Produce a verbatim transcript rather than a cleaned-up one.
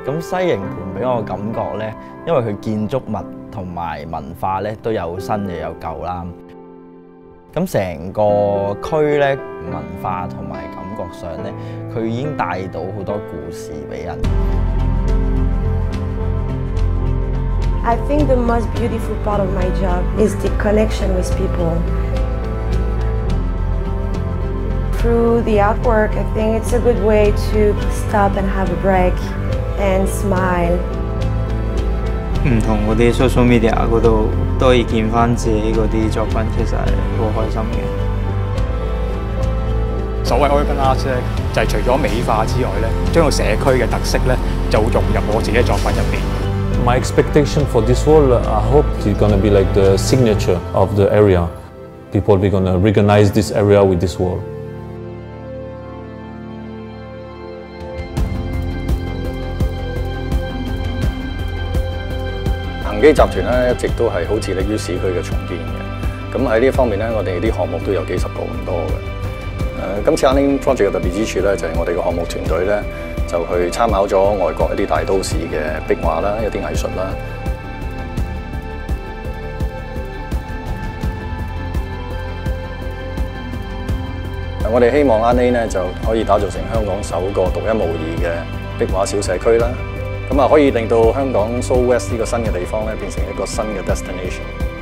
咁西營盤俾我感覺咧，因為佢建築物同埋文化咧都有新嘅有舊啦。咁成個區咧文化同埋感覺上咧，佢已經帶到好多故事俾人。 I think the most beautiful part of my job is the connection with people. Through the artwork, I think it's a good way to stop and have a break and smile. 唔同嗰啲 social media 嗰度都可以見翻自己嗰啲作品，其實係好開心嘅。 所謂 urban art 咧，就係除咗美化之外咧，將個社區嘅特色咧，就融入我自己嘅作品入邊。 My expectation for this wall, I hope it's gonna be like the signature of the area. People are gonna recognize this area with this wall. 恒基集團咧一直都係好致力於市區嘅重建嘅，咁喺呢一方面咧，我哋啲項目都有幾十個咁多嘅。誒、呃，今次 Unlink Project 嘅特別之處咧，就係、是、我哋嘅項目團隊咧，就去參考咗外國一啲大都市嘅壁畫啦，一啲藝術啦。我哋希望 Unlink 咧就可以打造成香港首個獨一無二嘅壁畫小社區啦。咁啊，可以令到香港 So West 呢個新嘅地方咧，變成一個新嘅 destination。